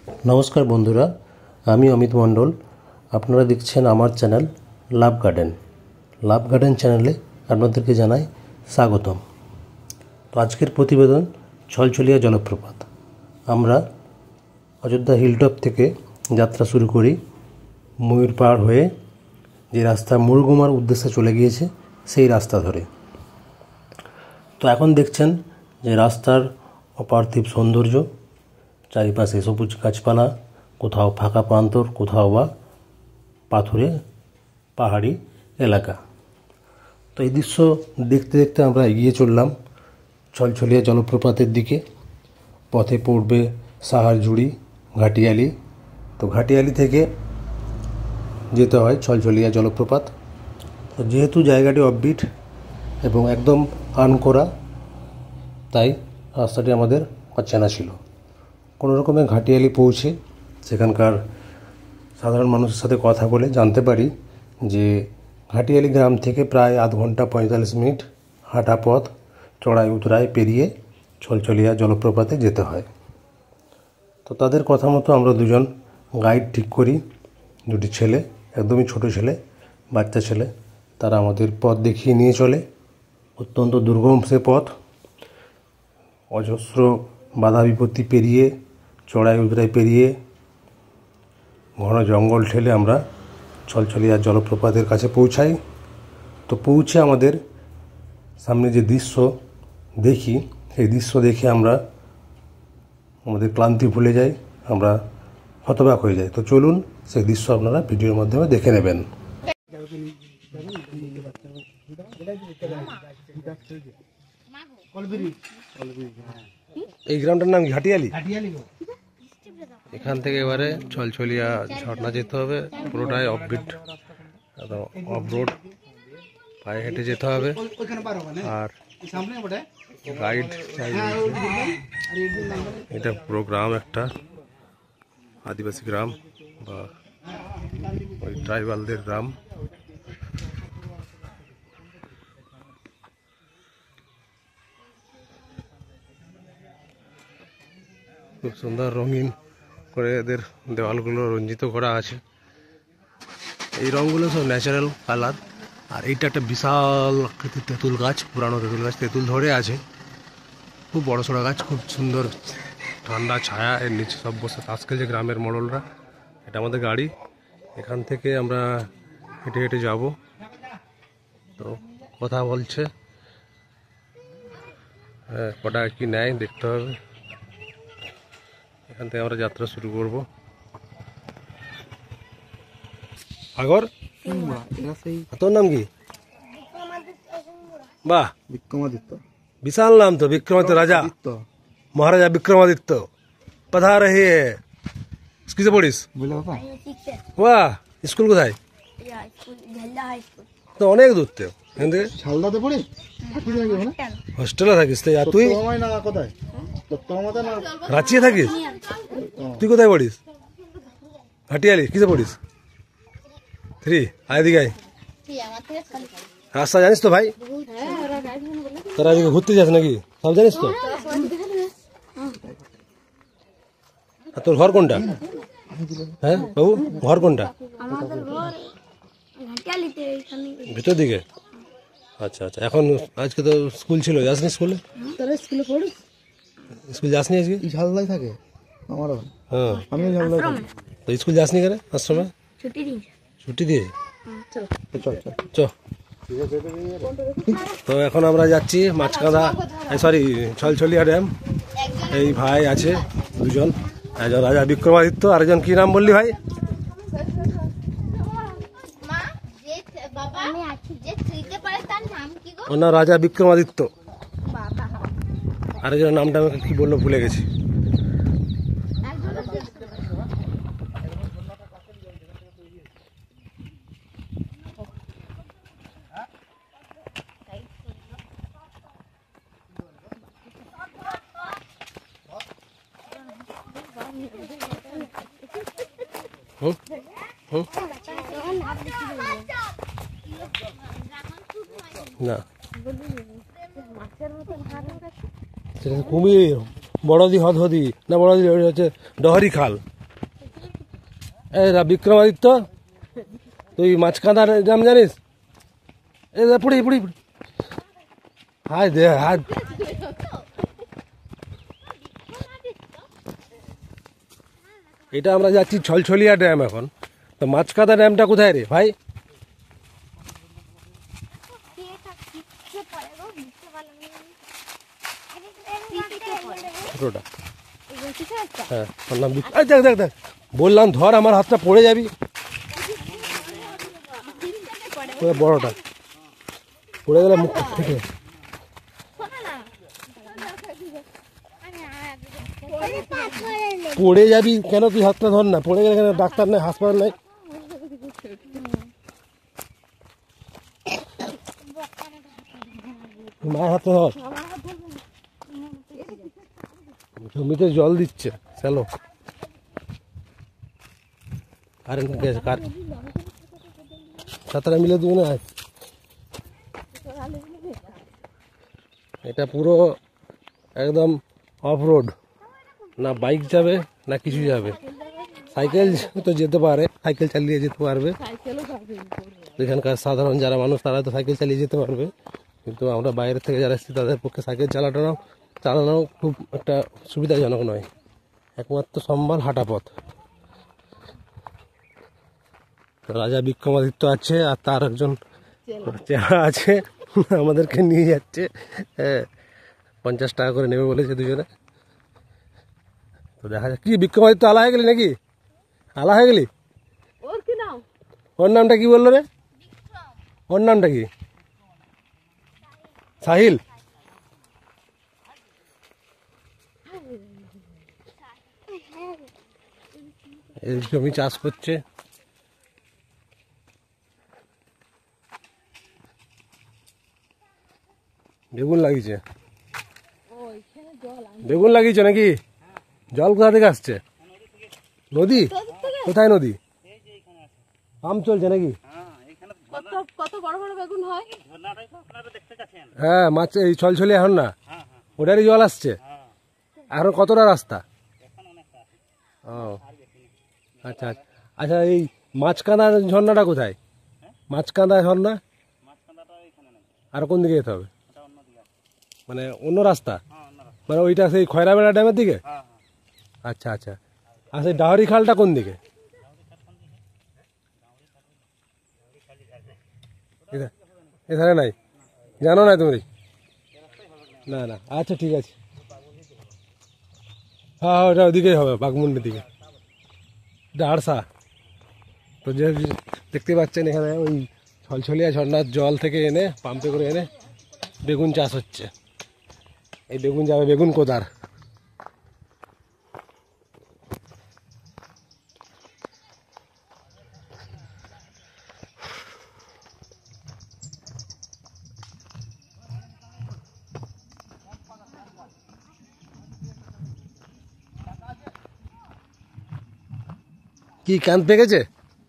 नमस्कार बंधुरा आमी अमित मंडल आपनारा देखছেন आमार चैनल लाभ गार्डन चैनेले आपनादेरके जानाई स्वागतम। तो आजकेर प्रतिवेदन छलछलिया जलप्रपात। आमरा अयोध्या हिलटप थेके यात्रा शुरू करी मयूर पार हये जे रास्ता मुरुगुमार उद्देश्ये चले गिয়েছে सेई रास्ता धरे। तो एखन देखছেন जे रास्तार अपार्थिव सौंदर्य चारिपाशे सबुज गाछपाला कोथाओ फाँका प्रान्तर कोथाओ बा पाथुरे पहाड़ी एलाका। तो ये दृश्य देखते देखते आमरा एगिए चललाम छलछलिया जलप्रपातेर दिके। पथे पड़बे साहारजुड़ी घाटियाली। तो घाटियाली थेके जेते हय छलछलिया जलप्रपात। तो जेहेतु जायगाटी अपबिट एबं एकदम आनकोरा ताई रास्ताटी आमादेर अचेना छिलो। কোনো রকমে ঘাটিয়ালি পৌঁছে সেখানকার সাধারণ মানুষের সাথে কথা বলে জানতে পারি যে ঘাটিয়ালি গ্রাম থেকে প্রায় আধ ঘন্টা ৪৫ মিনিট হাঁটা পথ চড়াই উতরাই পেরিয়ে ছলছলিয়া জলপ্রপাতে যেতে হয়। তো তাদের কথা মতো আমরা দুজন গাইড ঠিক করি, দুটি ছেলে, একদমই ছোট ছেলে, বাচ্চা ছেলে। তারা আমাদের পথ দেখিয়ে নিয়ে চলে। অত্যন্ত দুর্গম সে পথ, অজস্র বাধা বিপত্তি পেরিয়ে চড়াই উতরাই পেরিয়ে ঘন জঙ্গল ঠেলে আমরা ছলছলিয়া জলপ্রপাতের কাছে পৌঁছাই। তো পৌঁছে আমাদের সামনে যে দৃশ্য দেখি সেই দৃশ্য দেখে আমরা আমাদের ক্লান্তি ভুলে যাই, আমরা হতবাক হয়ে যাই। তো চলুন সেই দৃশ্য আপনারা ভিডিওর মাধ্যমে দেখে নেবেন। এই গ্রামটার নাম ঘাটিয়ালি। এখান থেকে এবারে ছলছলিয়া ঝর্ণা যেতে হবে। পুরোটাই অফবিট, অফ রোড, পায়ে হেঁটে যেতে হবে। আর গাইড এটা পুরো গ্রাম একটা আদিবাসী গ্রাম বা ওই ট্রাইবালদের গ্রাম। খুব সুন্দর রঙিন করে এদের দেওয়ালগুলো রঞ্জিত করা আছে। এই রঙগুলো সব ন্যাচারাল কালার। আর এইটা একটা বিশাল আকৃতির তেঁতুল গাছ, পুরানো তেঁতুল গাছ, তেঁতুল ধরে আছে। খুব বড় সড়ো গাছ, খুব সুন্দর ঠান্ডা ছায়া। এর নিচে সব বসে তাস খেলছে গ্রামের মোড়লরা। এটা আমাদের গাড়ি, এখান থেকে আমরা হেঁটে হেঁটে যাব। তো কথা বলছে, হ্যাঁ কটা কি নেয় দেখতে হবে। এখান থেকে আমরা যাত্রা শুরু করব। আগর তোর নাম কি? বাহ, বিক্রমাদিত্য। বিশাল নাম তো, বিক্রমাদিত্য রাজা, মহারাজা বিক্রমাদিত্য পধা রহে। কিসে পড়িস? বাহ, স্কুল কোথায়? তো অনেক দূর তো এখান থেকে। শালদাতে পড়ি, হোস্টেলে থাকিস? তুই কোথায়? রাঁচিয়ে থাকিস? তুই কোথায় পড়িস? ঘাটিয়ালি। কিসে পড়িস? 3। আয় দিকে আয়। রাস্তা জানিস তো ভাই? তোরা এদিকে ঘুরতে যাস নাকি? সব জানিস তো? আর তোর ঘর কোনটা? হ্যাঁ বাবু, ঘর কোনটা? ভিতর দিকে। আচ্ছা আচ্ছা। এখন আজকে তো স্কুল ছিল, যাসনি স্কুলে? স্কুল যাসনি আজকে? ঝালদায় থাকে আমারও। হ্যাঁ আমিও ঝালদায় থাকি। তো স্কুল যাসনি কেন? আশ্রমে ছুটি দিয়ে। চল। তো এখন আমরা যাচ্ছি মাছকাঁদা, সরি ছলছলিয়া ড্যাম। এই ভাই আছে দুজন, একজন রাজা বিক্রমাদিত্য, আরেকজন কি নাম বললি ভাই? ওর নাম রাজা বিক্রমাদিত্য। আরেকজনের নামটা আমাকে কি বললো ভুলে গেছি। না কুমির, বড়দি হদহদি না, বড়দি হচ্ছে ডহরি খাল। এই বিক্রমাদিত্য, তুই মাছকাঁদার নাম জানিস? এই পুড়ি পুড়ি পুড়ি, হায় দে হাত। এটা আমরা যাচ্ছি ছলছলিয়া ড্যাম এখন। তো মাছকাঁদা ড্যামটা কোথায় রে ভাই? ছোটটা, হ্যাঁ দেখ দেখ দেখ, বললাম ধর, আমার হাতটা পড়ে যাবি। বড়টা পড়ে গেলে মুখ থেকে পড়ে যাবি কেন? তুই হাতটা ধর না, পড়ে গেলে কেন? ডাক্তার নেই, হাসপাতাল নেই। মায়ের হাতটা ধর। জমিতে জল দিচ্ছে চলো। কারেন্ট গেছে, কার সাঁতারা মিলে দিবে না। এটা পুরো একদম অফ রোড, না বাইক যাবে না কিছু যাবে। সাইকেল তো যেতে পারে, সাইকেল চালিয়ে যেতে পারবে এখানকার সাধারণ যারা মানুষ, তারা তো সাইকেল চালিয়ে যেতে পারবে। কিন্তু আমরা বাইরে থেকে যারা এসেছি তাদের পক্ষে সাইকেল চালানো খুব একটা সুবিধাজনক নয়। একমাত্র সম্বল হাঁটা পথ। রাজা বিক্রমাদিত্য আছে আর তার একজন চেহারা আছে, আমাদেরকে নিয়ে যাচ্ছে। 50 টাকা করে নেবে বলেছে দুজনে। তো দেখা যাক। কি বিক্রমাদিত্য আলা হয়ে গেলি নাকি? আলা হয়ে গেলি? ওর নামটা কি বললো রে? ওর নামটা কি? সাহিল? এই জমি চাষ করছে। বেগুন লাগিয়েছে। বেগুন লাগিয়েছে নাকি? জল কোথা থেকে আসছে? নদী? কোথায় নদী? আম চলছে নাকি? কত বড় বড় বেগুন হয়। হ্যাঁ, মাছ এই ছলছলি এখন না, ওটারই জল আসছে। আর কতটা রাস্তা? ও আচ্ছা আচ্ছা। এই মাছকাঁদা ঝর্ণাটা কোথায়? মাছকাঁদা ঝর্ণা আর কোন দিকে যেতে হবে? মানে অন্য রাস্তা? মানে ওইটা সেই খয়রাবেড়া ড্যামের দিকে? আচ্ছা আচ্ছা। আর সেই ডাহরি খালটা কোন দিকে? এখানে নাই, জানো না তুমি? না না, আচ্ছা ঠিক আছে। হ্যাঁ ওটা ওদিকেই হবে, বাঘমুন্ডির দিকে। এটা আড়সা। তো যে দেখতে পাচ্ছেন এখানে ওই ছলছলিয়া ঝর্ণার জল থেকে এনে পাম্পে করে এনে বেগুন চাষ হচ্ছে। এই বেগুন যাবে বেগুন কোদার। কি ক্যান পেকেছে?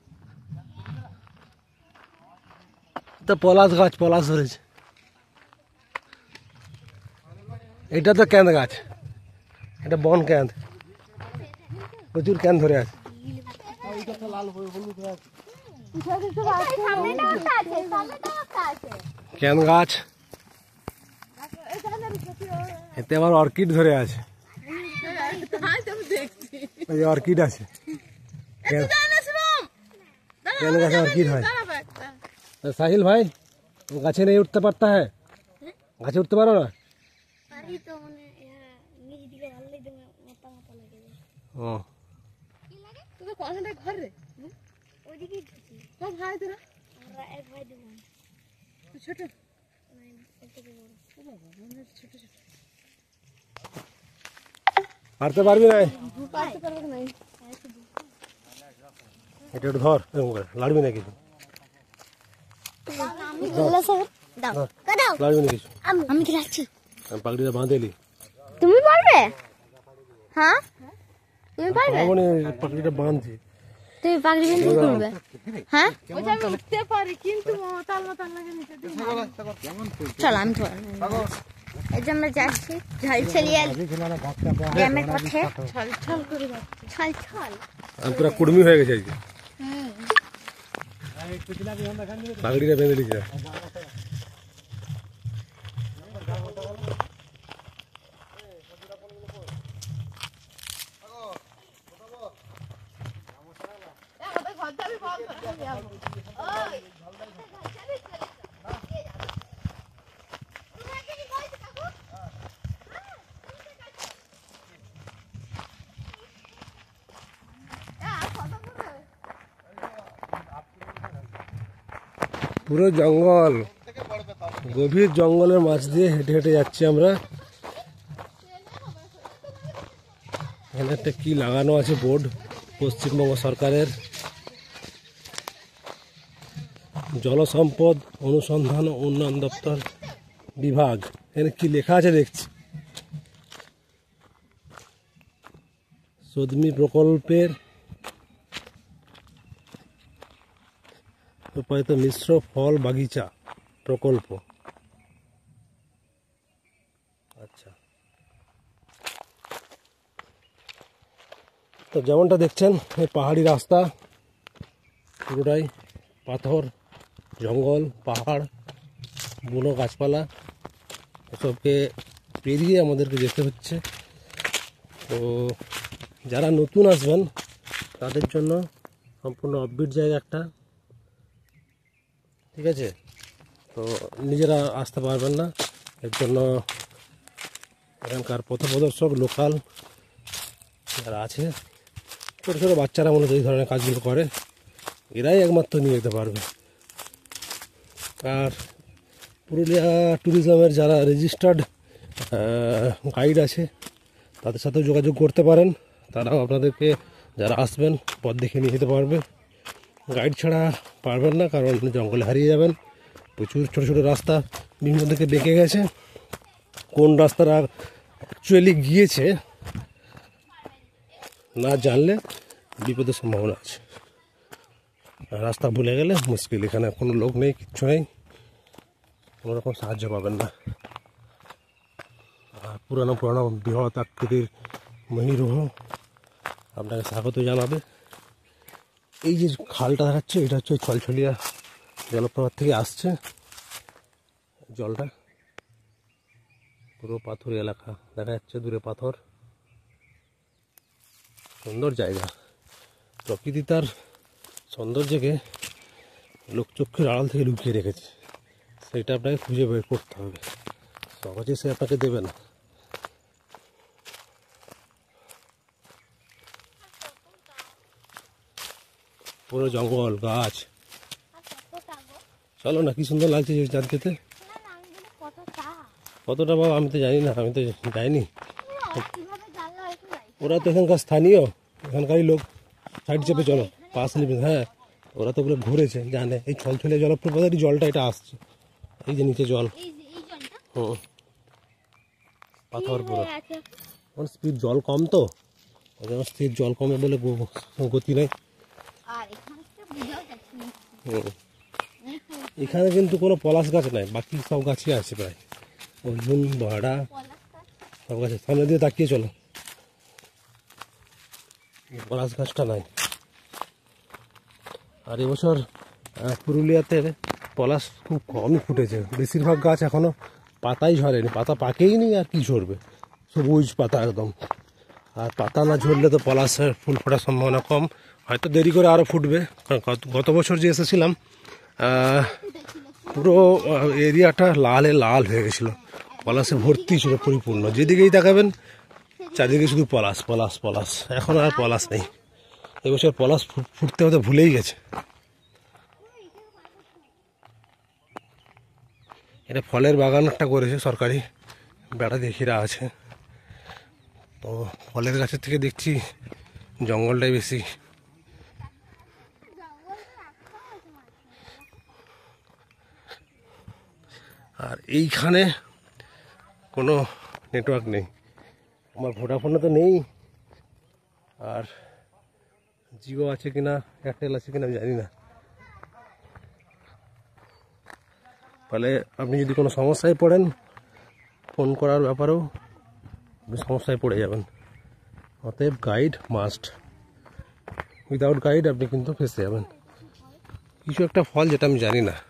তো পলাশ গাছ, পলাশ ধরেছে। এটা তো ক্যান গাছ, এটা বন ক্যান, প্রচুর ক্যান ধরে আছে। ক্যান গাছ, এতে আবার অর্কিড ধরে আছে। ওই অর্কিড আছে, ক্যান গাছে অর্কিড হয়। साहिल भाई, गाছে नहीं उठते पारता है? गाছে उठते पारो ना? পারতে পারবি না? এটা একটু ধর, লাড়বি না কিছু? আমি কি যাচ্ছি? পাগড়িটা বাঁধেলি? তুমি পারবে? হ্যাঁ তুমি পারবে? পাগড়িটা বাঁধছি। তুমি পাগড়ি বিনতে করবে হ্যাঁ ওটা আমি উঠতে পারি কিন্তু মাতাল মাতাল লাগে নিতে দিই চল আমি তো এই যে আমরা যাচ্ছি ঝলছলিয়া গ্রামের পথে ছল করে যাচ্ছে ছল ছল আমি পুরো কুড়মি হয়ে গেছে আজকে পাগড়িটা বেঁধে দিয়েছে পুরো জঙ্গল গভীর জঙ্গলের মাছ দিয়ে হেঁটে হেঁটে যাচ্ছি আমরা এখানে একটা কি লাগানো আছে বোর্ড পশ্চিমবঙ্গ সরকারের জলসম্পদ অনুসন্ধান ও উন্নয়ন দপ্তর বিভাগ এখানে কি লেখা আছে দেখছি সদমি প্রকল্পের রূপায়িত মিশ্র ফল বাগিচা প্রকল্প আচ্ছা তো যেমনটা দেখছেন এই পাহাড়ি রাস্তা পুরোটাই পাথর জঙ্গল পাহাড় বুনো গাছপালা এসবকে পেরিয়ে আমাদেরকে যেতে হচ্ছে তো যারা নতুন আসবেন তাদের জন্য সম্পূর্ণ অফবিট জায়গা একটা ঠিক আছে তো নিজেরা আসতে পারবেন না এর জন্য এখানকার পথপ্রদর্শক লোকাল যারা আছে ছোটো ছোটো বাচ্চারা মূলত এই ধরনের কাজগুলো করে এরাই একমাত্র নিয়ে যেতে পারবে আর পুরুলিয়া ট্যুরিজমের যারা রেজিস্টার্ড গাইড আছে তাদের সাথেও যোগাযোগ করতে পারেন তারাও আপনাদেরকে যারা আসবেন পথ দেখে নিয়ে যেতে পারবে গাইড ছাড়া পারবেন না কারণ জঙ্গলে হারিয়ে যাবেন প্রচুর ছোটো ছোটো রাস্তা বিভিন্ন দিকে বেঁকে গেছে কোন রাস্তাটা অ্যাকচুয়ালি গিয়েছে না জানলে বিপদের সম্ভাবনা আছে রাস্তা ভুলে গেলে মুশকিল এখানে কোনো লোক নেই কিচ্ছু নেই কোনো রকম সাহায্য পাবেন না আর পুরানো পুরানো বৃহৎ আকৃতির মহিরুহ আপনাকে স্বাগত জানাবে এই যে খালটা দেখাচ্ছে এটা হচ্ছে ছলছলিয়া জলপ্রপাত থেকে আসছে জলটা পুরো পাথুরে এলাকা দেখা যাচ্ছে দূরে পাথর সুন্দর জায়গা প্রকৃতি তার সৌন্দর্যকে লোকচক্ষুর আড়াল থেকে লুকিয়ে রেখেছে সেটা আপনাকে খুঁজে বের করতে হবে সহজে সে আপনাকে দেবে না পুরো জঙ্গল গাছ চলো না কি সুন্দর লাগছে চাঁদ খেতে কতটা বাবা আমি তো জানি না আমি তো যাইনি ওরা তো এখানকার স্থানীয় এখানকারই লোক সাইড চেপে চলো পাশ নেবে হ্যাঁ ওরা তো ওগুলো ঘুরেছে জানে এই ছলছলে জলপ্রপাতেরই জলটা এটা আসছে এই যে নিচে জল হুম পাথর পুরো স্পিড জল কম তো স্থির জল কমে বলে গতি নেই এখানে কিন্তু কোনো পলাশ গাছ নাই বাকি সব গাছই আছে প্রায় অর্জুন বাড়া সব গাছ সামনে দিয়ে তাকিয়ে চলো পলাশ গাছটা নাই আর এবছর পুরুলিয়াতে পলাশ খুব কমই ফুটেছে বেশিরভাগ গাছ এখনো পাতাই ঝরেনি পাতা পাকেই নি আর কি ঝরবে সবুজ পাতা একদম আর পাতা না ঝরলে তো পলাশের ফুল ফোটার সম্ভাবনা কম হয়তো দেরি করে আরও ফুটবে কারণ গত বছর যে এসেছিলাম পুরো এরিয়াটা লালে লাল হয়ে গেছিলো পলাশে ভর্তি ছিল পরিপূর্ণ যেদিকেই তাকাবেন চারদিকে শুধু পলাশ পলাশ পলাশ এখন আর পলাশ নেই এবছর পলাশ ফুটতে হতে ভুলেই গেছে এটা ফলের বাগান একটা করেছে সরকারি বেড়া দেখিরা আছে তো ফলের গাছের থেকে দেখছি জঙ্গলটাই বেশি আর এইখানে কোনো নেটওয়ার্ক নেই আমার ভোডাফোনে তো নেই আর জিও আছে কিনা, এয়ারটেল আছে কিনা আমি জানি না। ফলে আপনি যদি কোনো সমস্যায় পড়েন, ফোন করার ব্যাপারেও আপনি সমস্যায় পড়ে যাবেন। অতএব গাইড মাস্ট, উইদাউট গাইড আপনি কিন্তু ফেসে যাবেন। কিছু একটা ফল যেটা আমি জানি না,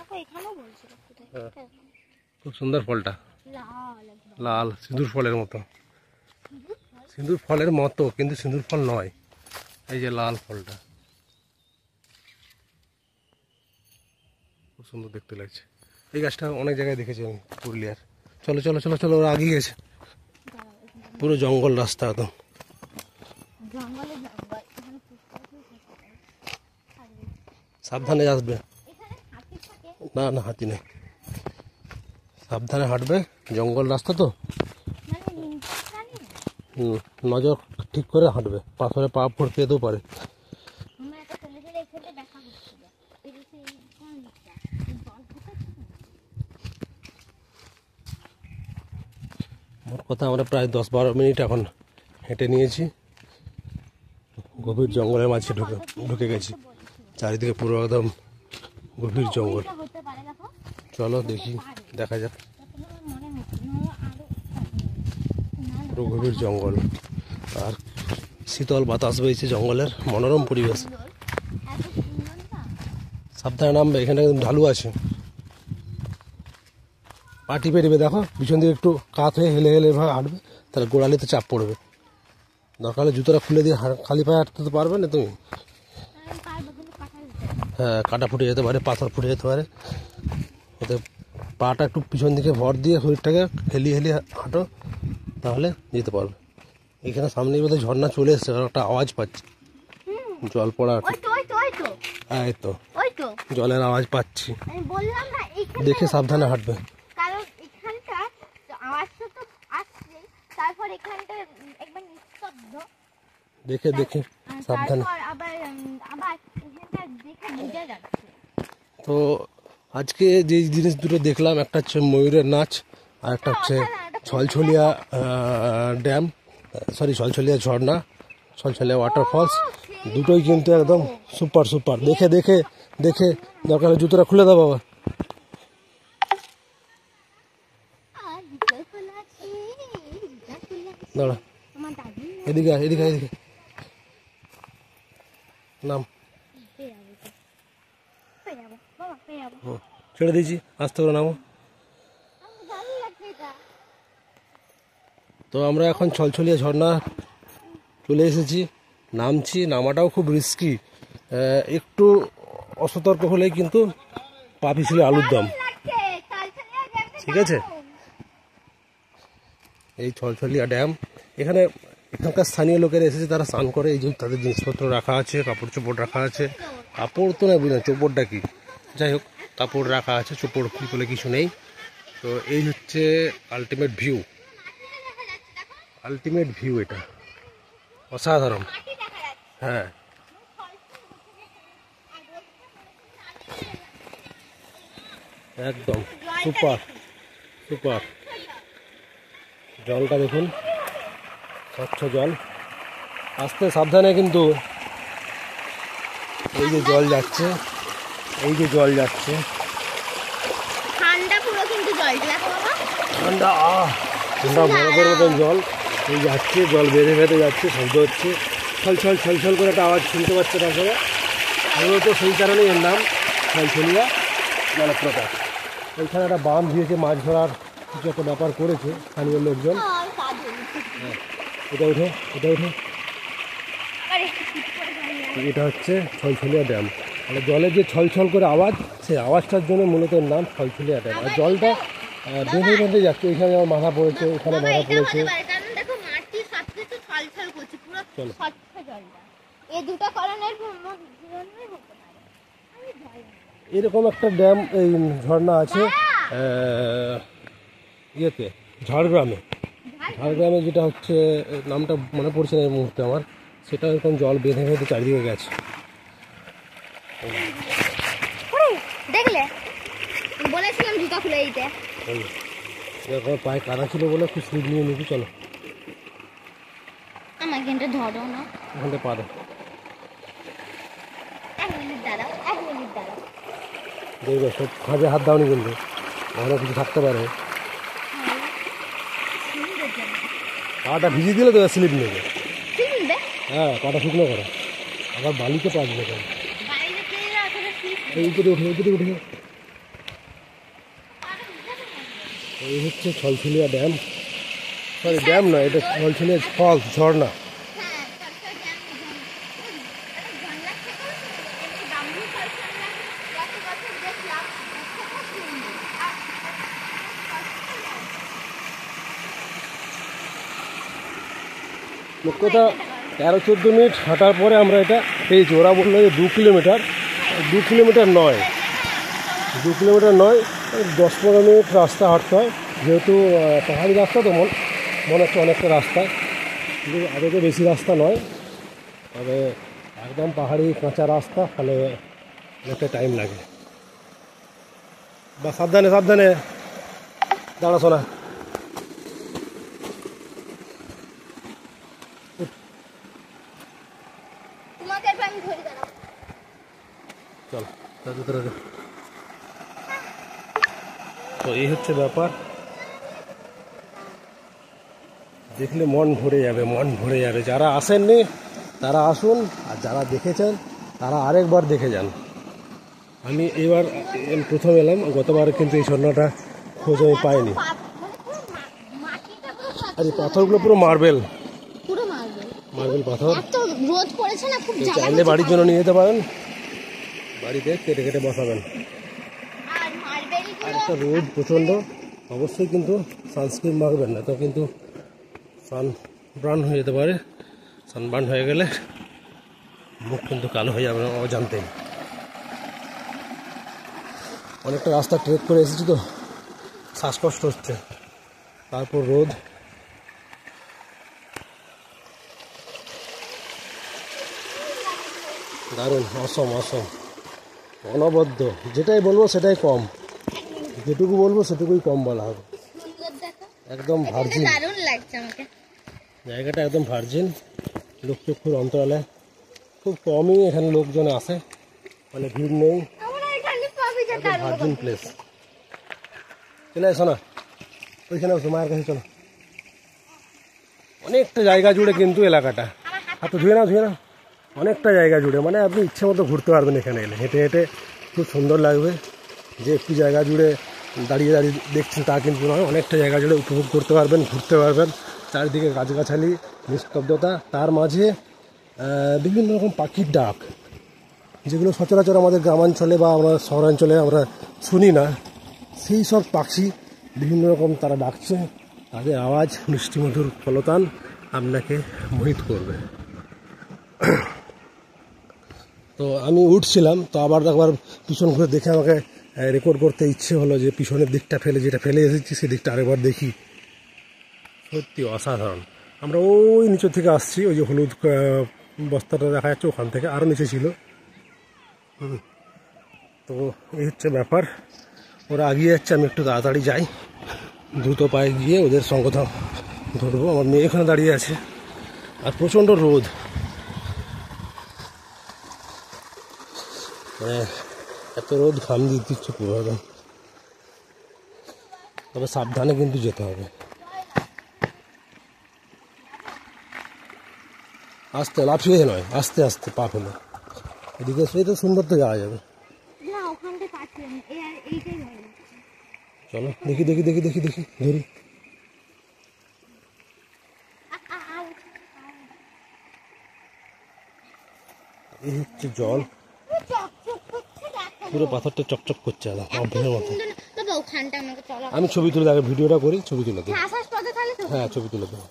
খুব সুন্দর ফলটা, লাল সিঁদুর ফলের মতো, সিঁদুর ফলের মতো কিন্তু সিঁদুর ফল নয়। এই যে লাল ফলটা খুব সুন্দর দেখতে লাগছে। এই গাছটা অনেক জায়গায় দেখেছি আমি পুরুলিয়ার। চলো চলো চলো চলো, ওরা আগিয়ে গেছে। পুরো জঙ্গল রাস্তা একদম। সাবধানে আসবে, না না হাতি নেই, সাবধানে হাঁটবে, জঙ্গল রাস্তা তো। নজর ঠিক করে হাঁটবে, পাথরে পা ফড়কে যেতেও পারে। মোট কথা আমরা প্রায় 10-12 মিনিট এখন হেঁটে নিয়েছি, গভীর জঙ্গলের মাঝে ঢুকে গেছি। চারিদিকে পুরো একদম গভীর জঙ্গল। চলো দেখি, দেখা যাক। পুরো গভীর জঙ্গল আর শীতল বাতাস বইছে জঙ্গলের, মনোরম পরিবেশ। সাবধানে নামবে, এখানে ঢালু আছে, পা টিপে টিপে দেখো, পিছন দিকে একটু কাত হয়ে হেলে হেলে এভাবে হাঁটবে, তাহলে গোড়ালিতে চাপ পড়বে। দরকার হলে জুতোটা খুলে দিয়ে খালি পায়ে হাঁটতে তো পারবে না তুমি। হ্যাঁ, কাটা ফুটে যেতে পারে, পাথর ফুটে যেতে পারে। ওতে পাটা একটু পিছন দিকে ভর দিয়ে শরীরটাকে হেলিয়ে হেলিয়ে হাঁটো, তাহলে যেতে পারবে। এখানে সামনেই বোধহয় ঝর্ণা চলে এসছে, একটা আওয়াজ পাচ্ছি, জল পড়া। এই তো জলের আওয়াজ পাচ্ছি, দেখে সাবধানে হাঁটবে। দেখে দেখে সাবধানে। তো আজকে যে জিনিস দুটো দেখলাম, একটা হচ্ছে ময়ূরের নাচ, আর একটা হচ্ছে ছলছলিয়া ড্যাম, ছলছলিয়া ঝর্ণা, ছলছলিয়া ওয়াটারফলস। দুটোই কিন্তু একদম সুপার সুপার। দেখে দেখে দেখে দরকার জুতোটা খুলে দাও বাবা। দাঁড়া, এদিকে এদিকে এদিকে নাম, ছেড়ে দিয়েছি, আস্তে করে নামো। তো আমরা এখন ছলছলিয়া ঝর্ণা চলে এসেছি, নামছি। নামাটাও খুব রিস্কি, একটু অসতর্ক হলেই কিন্তু পা পিছলে আলুর দম। ঠিক আছে, এই ছলছলিয়া ড্যাম, এখানকার স্থানীয় লোকেরা এসেছে, তারা স্নান করে। এই যে তাদের জিনিসপত্র রাখা আছে, কাপড় চোপড় রাখা আছে, কাপড় তো না বুঝলাম চোপড়টা কি, যাই হোক কাপড় রাখা আছে, চোপড় কি বলে কিছু নেই। তো এই হচ্ছে আলটিমেট ভিউ, আলটিমেট ভিউ, এটা অসাধারণ। হ্যাঁ, একদম সুপার সুপার। জলটা দেখুন, স্বচ্ছ জল, আস্তে সাবধানে কিন্তু। এই যে জল যাচ্ছে, এই যে জল যাচ্ছে, ঠান্ডা পুরো কিন্তু জলটা দেখো বাবা, ঠান্ডা ঠান্ডা বরফের মতন জল। এই যাচ্ছে, জল বেঁধে বেঁধে যাচ্ছে, শব্দ হচ্ছে, ছল ছল ছল ছল করে একটা আওয়াজ শুনতে পাচ্ছে। তারপরে মূলত সেই কারণেই এর নাম ছলছলিয়া জলপ্রপাত। এইখানে একটা বাঁধ দিয়েছে, মাছ ধরার কিছু একটা ব্যাপার করেছে স্থানীয় লোকজন। এটা উঠে, এটা উঠে, এটা হচ্ছে ছলছলিয়া ড্যাম। মানে জলের যে ছলছল করে আওয়াজ, সেই আওয়াজটার জন্য মূলত নাম ছলছলিয়া ড্যাম। আর জলটা বেঁধে বেঁধে যাচ্ছে, এখানে আমার মাথা পড়েছে, এখানে মাথা পড়েছে। চলো, এরকম একটা ড্যাম, এই ঝর্ণা আছে ইয়েতে, ঝাড়গ্রামে। ঝাড়গ্রামে যেটা হচ্ছে, নামটা মনে পড়ছে না এই মুহূর্তে আমার, সেটা এরকম জল বেঁধে বেঁধে চারিদিকে গেছে। দেখলে বলেছিলাম জুতা খুলে দিতে। এরকম পায়ে কাদা ছিল বলে একটু স্লিপ নিয়ে নিবি। চলো, আমাকে এটা ধরো না, ওখানটা পা দাও। দেখবে সব খাঁজে হাত দাওনি কিন্তু ওখানে কিছু থাকতে পারে। পাটা ভিজিয়ে দিলে তো স্লিপ নেবে। হ্যাঁ, পাটা শুকনো করো, আবার বালিতে পা দিলে কেন? উপরে উঠে উপরে উঠে। এই হচ্ছে ছলছলিয়া ড্যাম, সরি ড্যাম নয়, এটা ছলছলিয়া ফলস, ঝর্ণা। মোট কথা 13-14 মিনিট হাঁটার পরে আমরা এটা পেয়েছি। ওরা বললো যে 2 কিলোমিটার, 2 কিলোমিটার নয়, 2 কিলোমিটার নয়, 10-15 মিনিট রাস্তা হাঁটতে হয়। যেহেতু পাহাড়ি রাস্তা তো মনে হচ্ছে অনেকটা রাস্তা, কিন্তু আগে তো বেশি রাস্তা নয়, তবে একদম পাহাড়ি কাঁচা রাস্তা, ফলে অনেকটা টাইম লাগে। বা সাবধানে সাবধানে দাঁড়া শোনা। চল তো এই হচ্ছে ব্যাপার, দেখলে মন ভরে যাবে, মন ভরে যাবে। যারা আসেননি তারা আসুন, আর যারা দেখেছেন তারা আরেকবার দেখে যান। আমি এবার প্রথম এলাম, গতবার কিন্তু এই ঝর্ণাটা খোঁজ আমি পাইনি। আর এই পাথরগুলো পুরো মার্বেল পাথর। চাইলে বাড়ির জন্য নিয়ে যেতে পারেন, বাড়িতে কেটে কেটে বসাবেন। আর একটা রোদ প্রচণ্ড, অবশ্যই কিন্তু সানস্ক্রিন মাখবেন, না তো কিন্তু সানবার্ন হয়ে যেতে পারে। সানবার্ন হয়ে গেলে মুখ কিন্তু কালো হয়ে যাবে অজান্তেই। অনেকটা রাস্তা ট্রেক করে এসেছি তো শ্বাসকষ্ট হচ্ছে, তারপর রোদ। দারুণ, অসম অসম, অনবদ্য। যেটাই বলবো সেটাই কম, যেটুকু বলবো সেটুকুই কম বলা হবে। একদম ভার্জিন জায়গাটা, একদম ভার্জিন, লোকচক্ষুর অন্তরালে। খুব কমই এখানে লোকজন আসে, মানে ভিড় নেই, ভার্জিন প্লেস। চলে আসো না, ওইখানে আসো, মায়ের কাছে চলো। অনেকটা জায়গা জুড়ে কিন্তু এলাকাটা, হাত ধুয়ে না, অনেকটা জায়গা জুড়ে, মানে আপনি ইচ্ছে মতো ঘুরতে পারবেন এখানে এলে। হেঁটে হেঁটে খুব সুন্দর লাগবে। যে একটু জায়গা জুড়ে দাঁড়িয়ে দাঁড়িয়ে দেখছেন তা কিন্তু নয়, অনেকটা জায়গা জুড়ে উপভোগ করতে পারবেন, ঘুরতে পারবেন। চারিদিকে গাছগাছালি, নিস্তব্ধতা, তার মাঝে বিভিন্ন রকম পাখির ডাক, যেগুলো সচরাচর আমাদের গ্রামাঞ্চলে বা আমরা শহরাঞ্চলে আমরা শুনি না। সেই সব পাখি বিভিন্ন রকম তারা ডাকছে, তাদের আওয়াজ, মিষ্টিমধুর কলতান আপনাকে মোহিত করবে। তো আমি উঠছিলাম, তো আবার একবার পিছন ঘুরে দেখে আমাকে রেকর্ড করতে ইচ্ছে হলো, যে পিছনের দিকটা যেটা ফেলে এসেছি সেই দিকটা আরেকবার দেখি। সত্যি অসাধারণ। আমরা ওই নিচে থেকে আসছি, ওই যে হলুদ বস্তাটা দেখা যাচ্ছে ওখান থেকে আরও নিচে ছিল। তো এই হচ্ছে ব্যাপার, ওরা এগিয়ে যাচ্ছে, আমি একটু তাড়াতাড়ি যাই, দ্রুত পায়ে গিয়ে ওদের সঙ্গ ধরবো। আমার মেয়ে এখানে দাঁড়িয়ে আছে, আর প্রচণ্ড রোদ, মানে এত রোদ ঘাম দিয়ে দিচ্ছে পুরো একদম। তবে সাবধানে কিন্তু যেতে হবে, আস্তে লাফিয়ে নয়, আস্তে আস্তে পা ফেলে। এদিকে সেই তো সুন্দর তো যাওয়া যাবে। চলো দেখি ধরি। এই হচ্ছে জল, পুরো পাথরটা চকচক করছে অভ্যাসের মতো। আমি ছবি তুলে দেবো, ভিডিওটা করি, ছবি তুলে দেবো। হ্যাঁ, ছবি তুলে দেবো।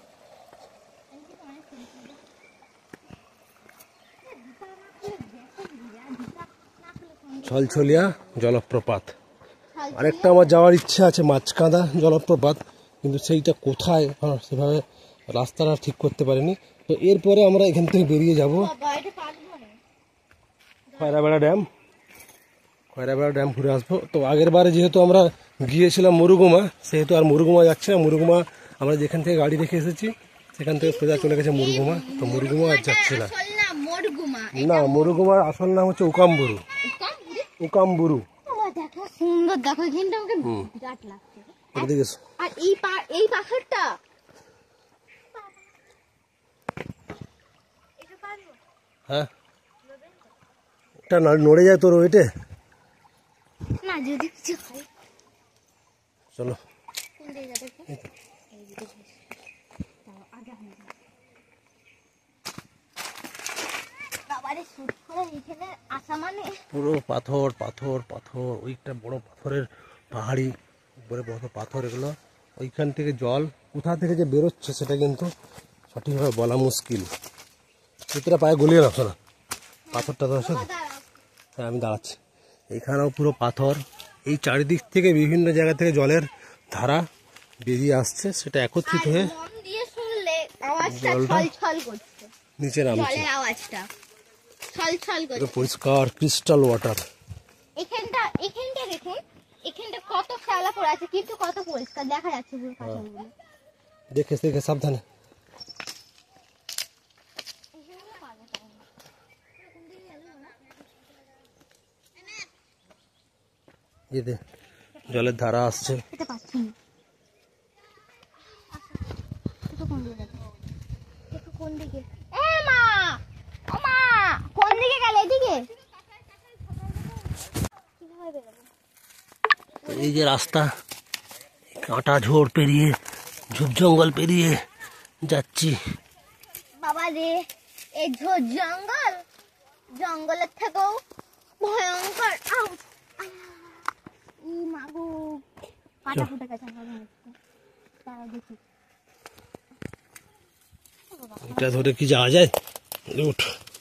ছলছলিয়া জলপ্রপাত। আরেকটা আমার যাওয়ার ইচ্ছা আছে, মাছকাঁদা জলপ্রপাত, কিন্তু সেইটা কোথায় সেভাবে রাস্তাটা ঠিক করতে পারিনি। তো এরপরে আমরা এখান থেকে বেরিয়ে যাব খয়রাবেড়া ড্যাম ঘুরে আসবো। তো আগের বারে যেহেতু আমরা গিয়েছিলাম মুরুগুমা, সেহেতু আর মুরুগুমা যাচ্ছে না। মুরুগুমা আমরা যেখান থেকে গাড়ি রেখে এসেছি সেখান থেকে সোজা চলে গেছে মুরুগুমা। তো মুরুগুমা আর যাচ্ছে না, মুরুগুমার আসল নাম হচ্ছে উকাম্বুরু। উকাম্বুরু। দেখো সুন্দর, দেখো এখানটা আমাকে বিরাট লাগছে। আর এই পাথরটা হ্যাঁ, এটা নড়ে যায় তোর ওইটে। না যদি কিছু হয়। চলো কোন দিকে যাবে? বাবারে শুট করে এখানে আসা মানে পুরো পাথর পাথর পাথর। ওইটা বড় পাথরের পাহাড়ি উপরে বড় পাথর। এগুলো ওইখান থেকে জল কোথা থেকে যে বেরোচ্ছে সেটা কিন্তু সঠিকভাবে বলা মুশকিল। চিত্রা পায়ে গলিয়ে রাখছো না পাথরটা তো। হ্যাঁ আমি দাঁড়াচ্ছি। এখানেও পুরো পাথর। এই চারিদিক থেকে বিভিন্ন জায়গা থেকে জলের ধারা বেরিয়ে আসছে, সেটা একত্রিত হয়ে মন দিয়ে শুনলে আওয়াজটা জলটা ছলছল করছে। নিচে নামছে। জলের আওয়াজটা ছলছল করছে। পরিষ্কার ক্রিস্টাল ওয়াটার। এখানটা দেখুন, এখানটা কত শ্যাওলা পড়ে আছে কিন্তু কত পরিষ্কার দেখা যাচ্ছে পুরো পাথরগুলো। দেখে দেখে সাবধানে। এতে জলের ধারা আসছে। এটা পাচ্ছি না। এটা কোন দিকে যাবে? এটা কোন দিকে? এ মা, ও মা, কোন দিকে গেল? এদিকে কিভাবে বেরোবো? তো এই যে রাস্তা, কাঁটা ঝোড় পেরিয়ে ঝোপ জঙ্গল পেরিয়ে যাচ্ছি। বাবা রে, এই ঝোড় জঙ্গল, জঙ্গলের থেকেও ভয়ঙ্কর। ই মাগো, কাটা ফুটে গেছে আমার মধ্যে। তাও দেখি এটা ধরে কি যাওয়া যায়? উঠ।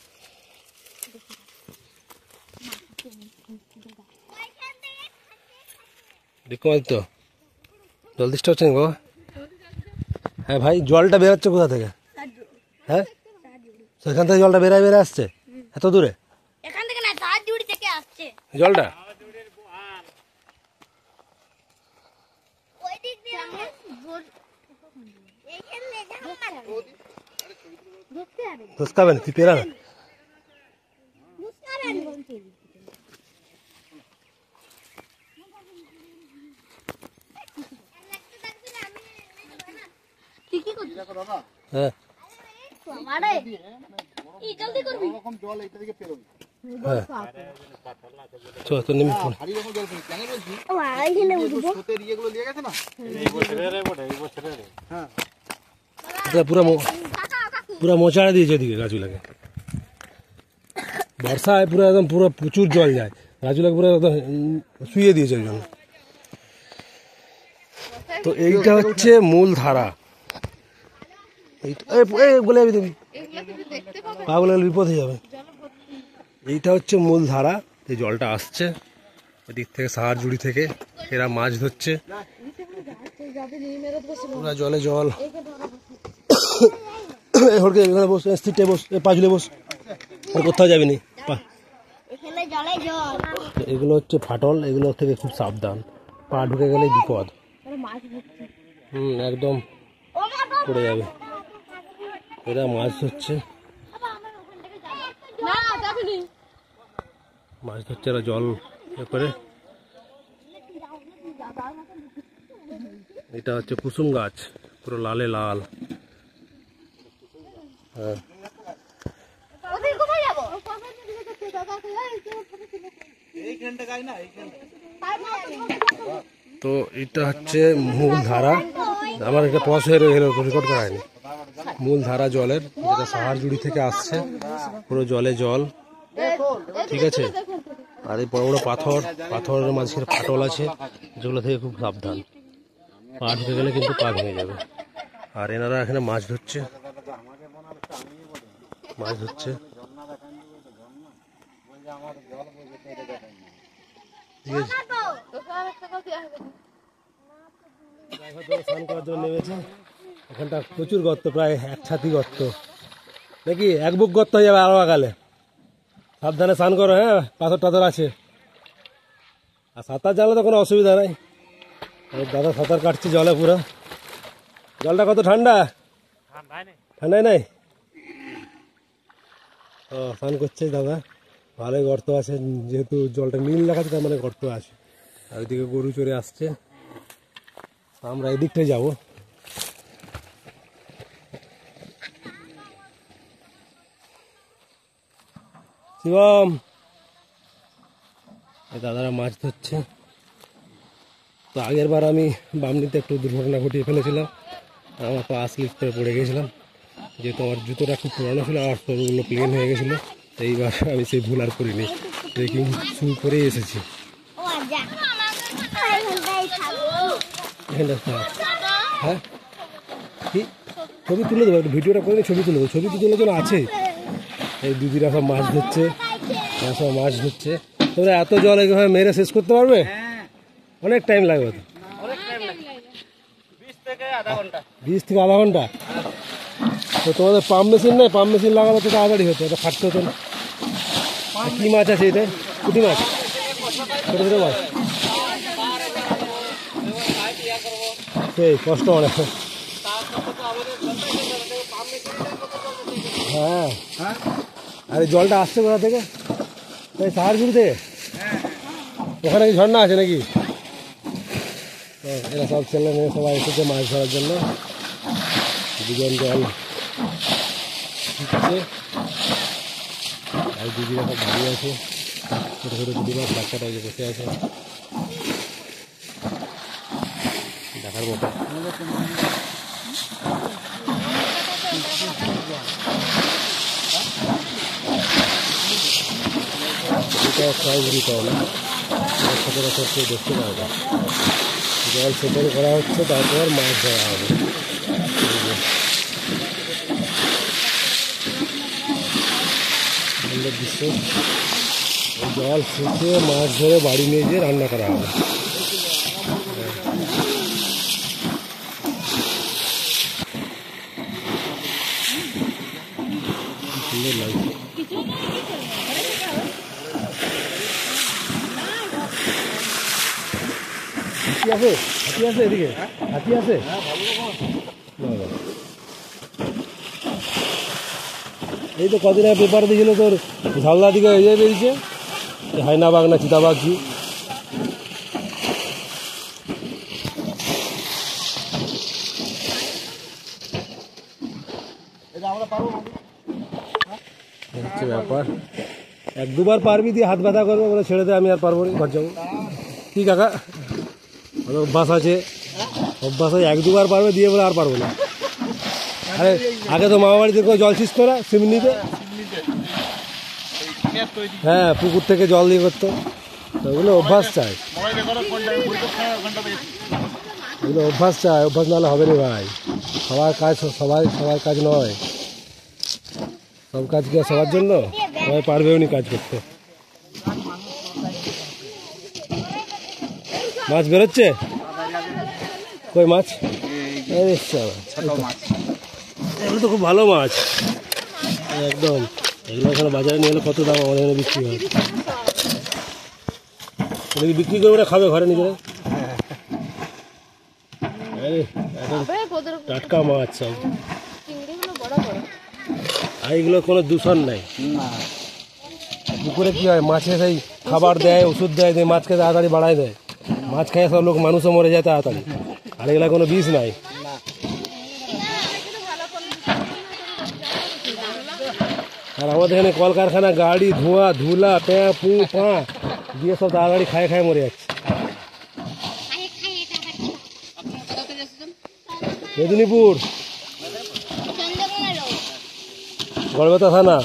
দেখো তো জল দিষ্ট হচ্ছে বাবা। হ্যাঁ ভাই, জলটা বেরোচ্ছে কোথা থেকে? হ্যাঁ, সেখান থেকে জলটা বেড়ে আসছে এত দূরে। এখান থেকে না, তার জুড়ি থেকে আসছে জলটা। ওই দিক দিয়ে আমরা এইখানে ঢুকতে হবে। ফুসকাবেন তুই পেরা না। হ্যাঁ চল তো নেমে পড়। এটা পুরা মোচাড়া দিয়েছে এদিকে গাছগুলাকে। বর্ষায় পুরো একদম পুরো প্রচুর জল যায়, গাছগুলাকে পুরো একদম শুয়ে দিয়েছে ওই জন্য। তো এইটা হচ্ছে মূল ধারা। বলে যাবি তুমি, পা বলে বিপদ হয়ে যাবে। এইটা হচ্ছে মূল ধারা। এই জলটা আসছে ওদিক থেকে, সাহারজুড়ি থেকে এরা মাছ ধরছে। পুরা জলে জল। এখানে বস, সিটে বস, পাঁচুলে বস, কোথাও যাবি নি। এগুলো হচ্ছে ফাটল, এগুলো থেকে খুব সাবধান, পা ঢুকে গেলে বিপদ। একদম পড়ে যাবে। এরা মাছ ধরছে, মাছ ধরছে এরা জল করে। এটা হচ্ছে কুসুম গাছ, পুরো লালে লাল। হ্যাঁ তো এটা হচ্ছে মূল ধারা। আমার এটা পস হয়ে গেল, রেকর্ড করা হয়নি। মূল ধারা জলের, যেটা সাহারজুড়ি থেকে আসছে, পুরো জলে জল। ঠিক আছে। আর এই বড় বড় পাথর, পাথরের মাঝে ফাটল আছে, যেগুলো থেকে খুব সাবধান, পা ঢুকে গেলে কিন্তু পা ভেঙে যাবে। আর এনারা এখানে মাছ ধরছে, মাছ ধরছে। ঠিক আছে, স্নান করার জন্য নেমেছে। এখানটা প্রচুর গর্ত, প্রায় এক ছাতি গর্ত, নাকি এক বুক গর্ত হয়ে যাবে আরো আগালে। সাবধানে স্নান করো, হ্যাঁ, পাথর টাথর আছে। আর সাঁতার জানলে তো কোনো অসুবিধা নাই। দাদা সাঁতার কাটছে জলে পুরো। জলটা কত ঠান্ডা? ঠান্ডাই নাই। ও স্নান করছে দাদা, ভালোই গর্ত আছে, যেহেতু জলটা নীল দেখাচ্ছে তার মানে গর্ত আছে। আর ওইদিকে গরু চড়ে আসছে, আমরা এদিকটাই যাবো। শিবম, দাদারা মাছ ধরছে। তো আগের বার আমি বামনিতে একটু দুর্ঘটনা ঘটিয়ে ফেলেছিলাম, আমার পা স্লিপ করে পড়ে গেছিলাম, যেহেতু আমার জুতোটা খুব পুরানো ছিল আর সবগুলো প্লেন হয়ে গেছিলো। এইবার আমি সেই ভুল আর করিনি, ট্রেকিং শুরু করেই এসেছি। হ্যাঁ, কি ছবি তুলে দেবো, একটু ভিডিওটা করে ছবি তুলে দেবো। ছবি তো তোলার জন্য আছে। এই দিদিরা সব মাছ ধরছে, সব মাছ ধরছে। তোমরা এত জল এইভাবে মেরে শেষ করতে পারবে? অনেক টাইম লাগবে তো, 20 থেকে আধা ঘন্টা। তো তোমাদের পাম্প মেশিন নেই? পাম্প মেশিন লাগালে তো তাড়াতাড়ি হতো, এটা খাটতে হতো না। কি মাছ আছে এটা? পুঁটি মাছ, ছোটো ছোটো মাছ। সেই কষ্ট অনেক। হ্যাঁ, আর এই জলটা আসছে কোথা থেকে? এই সাহারগুড়ি থেকে? ওখানে কি ঝর্ণা আছে নাকি? এরা সব ছেলে মেয়ে সবাই এসেছে মাছ ধরার জন্য। দুজন জল শিখছে, আর দিদিরা সব দাঁড়িয়ে আছে। ছোটো ছোটো দিদি মাছ বাচ্চাটা বসে আছে, দেখার মতো। এটা সহজই পাও না, সচরাচর কেউ দেখতে পাবে না। জল সেটেল করা হচ্ছে, তারপর মাছ ধরা হবে। সুন্দর দৃশ্য। জল শুকিয়ে মাছ ধরে বাড়ি নিয়ে গিয়ে রান্না করা হবে। সুন্দর লাগছে। হাতি আছে? হাতি আছে এদিকে? হাতি আছে? এই তো কদিন আগে পেপার দিয়েছিল তোর ঝালদা দিকে ইয়ে বেরিয়েছে, হায়নাবাগ না চিতাবাগ কি। হচ্ছে ব্যাপার। এক দুবার পারবি, দিয়ে হাত ব্যথা করবে বলে ছেড়ে দে, আমি আর পারবো না, ঘর যাবো। কি কাকা, অভ্যাস আছে, অভ্যাস হয়। এক দুবার পারবে, দিয়ে বলে আর পারবো না। আরে আগে তো মামা বাড়িতে জল ছিস করা সিমনিতে, হ্যাঁ পুকুর থেকে জল দিয়ে করতো। ওগুলো অভ্যাস চাই, ওগুলো অভ্যাস চাই, অভ্যাস নাহলে হবে না ভাই। সবার কাজ সবার কাজ নয়, সব কাজ কি সবার জন্য? সবাই পারবেও নি কাজ করতে। মাছ বেরোচ্ছে? কই মাছ? এগুলো তো খুব ভালো মাছ একদম। এগুলো এখানে বাজারে নিয়ে এলে কত দাম, আমাদের এখানে বিক্রি হয়। এটা বিক্রি করবে না, খাবে ঘরে নিজেরা? টাটকা মাছ সব, আর এগুলো কোনো দূষণ নাই। পুকুরে কি হয়, মাছে সেই খাবার দেয়, ওষুধ দেয়, দিয়ে মাছকে তাড়াতাড়ি বাড়ায় দেয়। মাছ খেয়ে সব লোক, মানুষও মরে যায় তাড়াতাড়ি। আর এগুলা কোনো বিষ নাই। আর আমাদের এখানে কলকারখানা, গাড়ি, ধোঁয়া ধুলা, প্যাঁ পু পা দিয়ে সব তাড়াতাড়ি খায় খায় মরে যাচ্ছে। মেদিনীপুর, গড়বেতা থানা।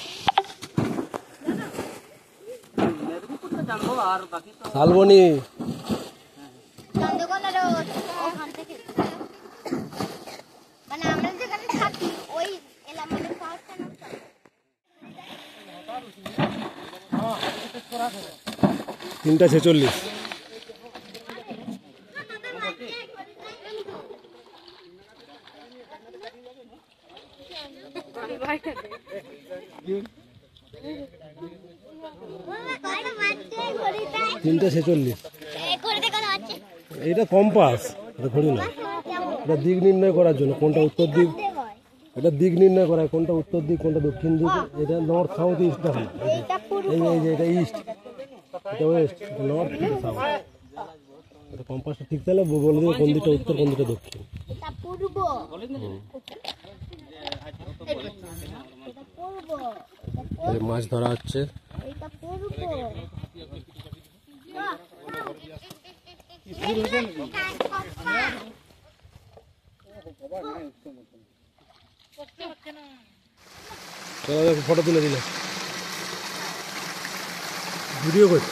শালবনি, তিনটা 46। তিনটা 46। এটা কম্পাস, এটা ঘড়ি না, এটা দিক নির্ণয় করার জন্য, কোনটা উত্তর দিক এটা দিক নির্ণয় করা, কোনটা উত্তর দিক কোনটা দক্ষিণ দিক। এটা নর্থ সাউথ ইস্ট দেখো, এইটা পূর্ব, এই যে এটা ইস্ট, এটা ওয়েস্ট, এটা নর্থ, এটা সাউথ। এটা কম্পাসটা ঠিক তাহলে বলে দেবে কোন দিকটা উত্তর কোন দিকটা দক্ষিণ। এটা পূর্ব, এটা পূর্ব, এই মাছ ধরা হচ্ছে। এটা পূর্ব। ফটো তুলে দিলে ভিডিও করছি।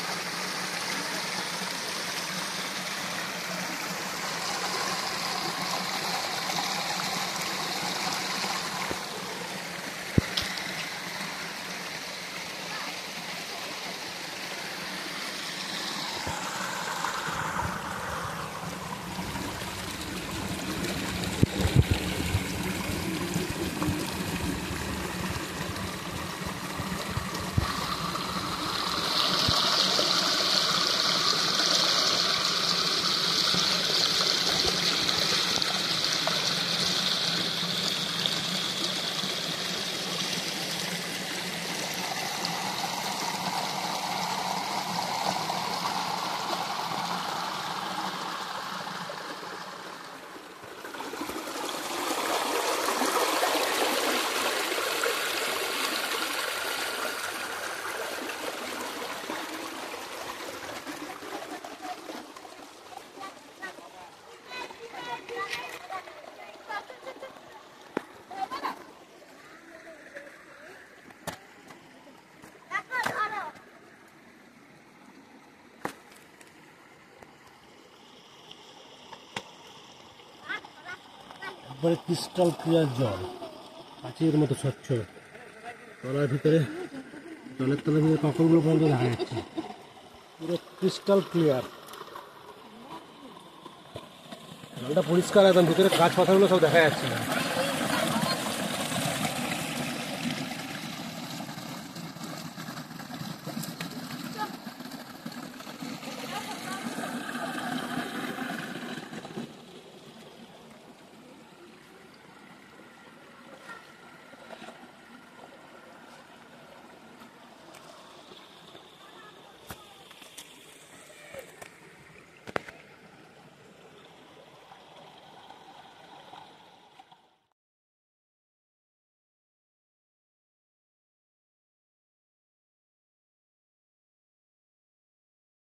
একবারে ক্রিস্টাল ক্লিয়ার জল, কাঁচের মতো স্বচ্ছ। তলার ভিতরে, জলের তলার ভিতরে কাঁকড়গুলো পর্যন্ত দেখা যাচ্ছে, পুরো ক্রিস্টাল ক্লিয়ার। জলটা পরিষ্কার একদম, ভিতরে কাঁচ পাথরগুলো সব দেখা যাচ্ছে না।